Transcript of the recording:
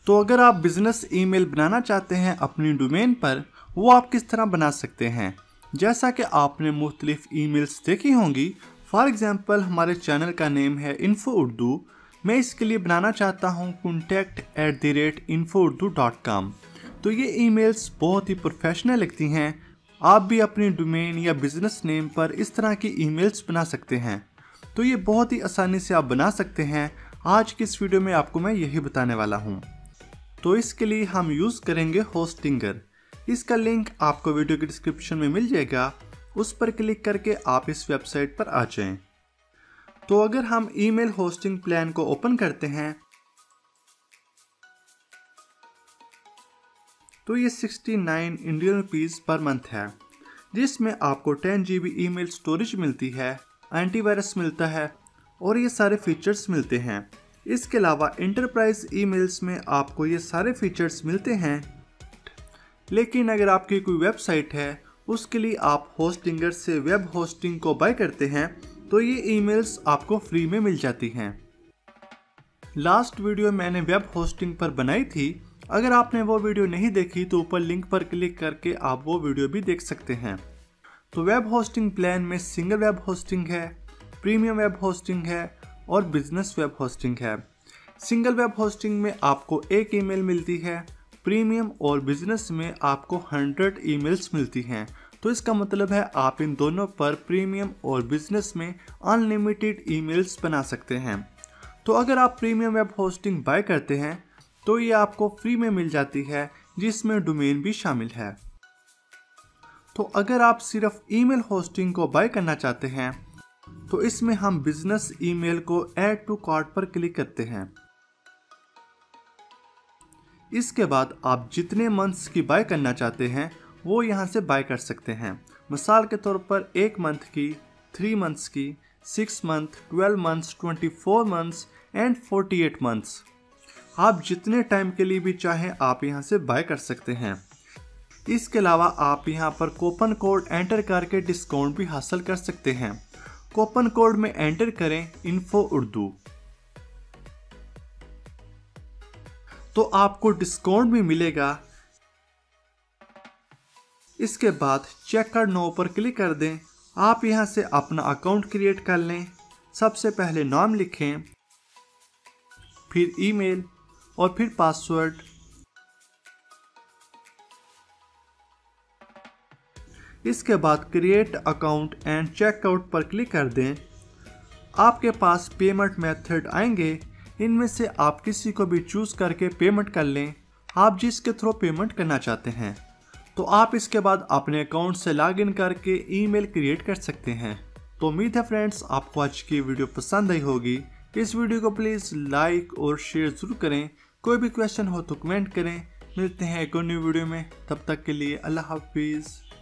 तो अगर आप बिजनेस ईमेल बनाना चाहते हैं अपनी डोमेन पर, वो आप किस तरह बना सकते हैं। जैसा कि आपने मुख्तलिफ ईमेल्स देखी होंगी। फॉर एग्जांपल हमारे चैनल का नेम है इन्फो उर्दू। मैं इसके लिए बनाना चाहता हूँ contact@infourdu.com। तो ये ईमेल्स बहुत ही प्रोफेशनल लगती हैं। आप भी अपनी डोमेन या बिजनेस नेम पर इस तरह की ईमेल्स बना सकते हैं। तो ये बहुत ही आसानी से आप बना सकते हैं। आज की इस वीडियो में आपको मैं यही बताने वाला हूँ। तो इसके लिए हम यूज़ करेंगे होस्टिंगर। इसका लिंक आपको वीडियो के डिस्क्रिप्शन में मिल जाएगा। उस पर क्लिक करके आप इस वेबसाइट पर आ जाएं। तो अगर हम ईमेल होस्टिंग प्लान को ओपन करते हैं तो ये 69 इंडियन रुपीज़ पर मंथ है, जिसमें आपको 10 GB ईमेल स्टोरेज मिलती है, एंटीवायरस मिलता है और ये सारे फीचर्स मिलते हैं। इसके अलावा इंटरप्राइज ईमेल्स में आपको ये सारे फीचर्स मिलते हैं। लेकिन अगर आपकी कोई वेबसाइट है, उसके लिए आप होस्टिंगर से वेब होस्टिंग को बाय करते हैं, तो ये ईमेल्स आपको फ्री में मिल जाती हैं। लास्ट वीडियो मैंने वेब होस्टिंग पर बनाई थी। अगर आपने वो वीडियो नहीं देखी तो ऊपर लिंक पर क्लिक करके आप वो वीडियो भी देख सकते हैं। तो वेब होस्टिंग प्लान में सिंगल वेब होस्टिंग है, प्रीमियम वेब होस्टिंग है और बिजनेस वेब होस्टिंग है। सिंगल वेब होस्टिंग में आपको एक ईमेल मिलती है, प्रीमियम और बिजनेस में आपको 100 ईमेल्स मिलती हैं। तो इसका मतलब है आप इन दोनों पर प्रीमियम और बिजनेस में अनलिमिटेड ईमेल्स बना सकते हैं। तो अगर आप प्रीमियम वेब होस्टिंग बाय करते हैं तो ये आपको फ्री में मिल जाती है, जिसमें डोमेन भी शामिल है। तो अगर आप सिर्फ ईमेल होस्टिंग को बाय करना चाहते हैं तो इसमें हम बिजनेस ईमेल को ऐड टू कार्ट पर क्लिक करते हैं। इसके बाद आप जितने मंथ्स की बाय करना चाहते हैं वो यहाँ से बाय कर सकते हैं। मिसाल के तौर पर 1 मंथ की, 3 मंथ्स की, 6 month, 12 months, 24 months and 48 months. आप जितने टाइम के लिए भी चाहें आप यहाँ से बाय कर सकते हैं। इसके अलावा आप यहाँ पर कूपन कोड एंटर करके डिस्काउंट भी हासिल कर सकते हैं। कूपन कोड में एंटर करें इन्फो उर्दू, तो आपको डिस्काउंट भी मिलेगा। इसके बाद चेकआउट नाउ पर क्लिक कर दें। आप यहाँ से अपना अकाउंट क्रिएट कर लें। सबसे पहले नाम लिखें, फिर ईमेल और फिर पासवर्ड। इसके बाद क्रिएट अकाउंट एंड चेकआउट पर क्लिक कर दें। आपके पास पेमेंट मेथड आएंगे, इनमें से आप किसी को भी चूज करके पेमेंट कर लें, आप जिसके थ्रू पेमेंट करना चाहते हैं। तो आप इसके बाद अपने अकाउंट से लॉगिन करके ईमेल क्रिएट कर सकते हैं। तो उम्मीद है फ्रेंड्स आपको आज की वीडियो पसंद आई होगी। इस वीडियो को प्लीज़ लाइक और शेयर जरूर करें। कोई भी क्वेश्चन हो तो कमेंट करें। मिलते हैं एक और न्यू वीडियो में, तब तक के लिए अल्लाह हाफिज़।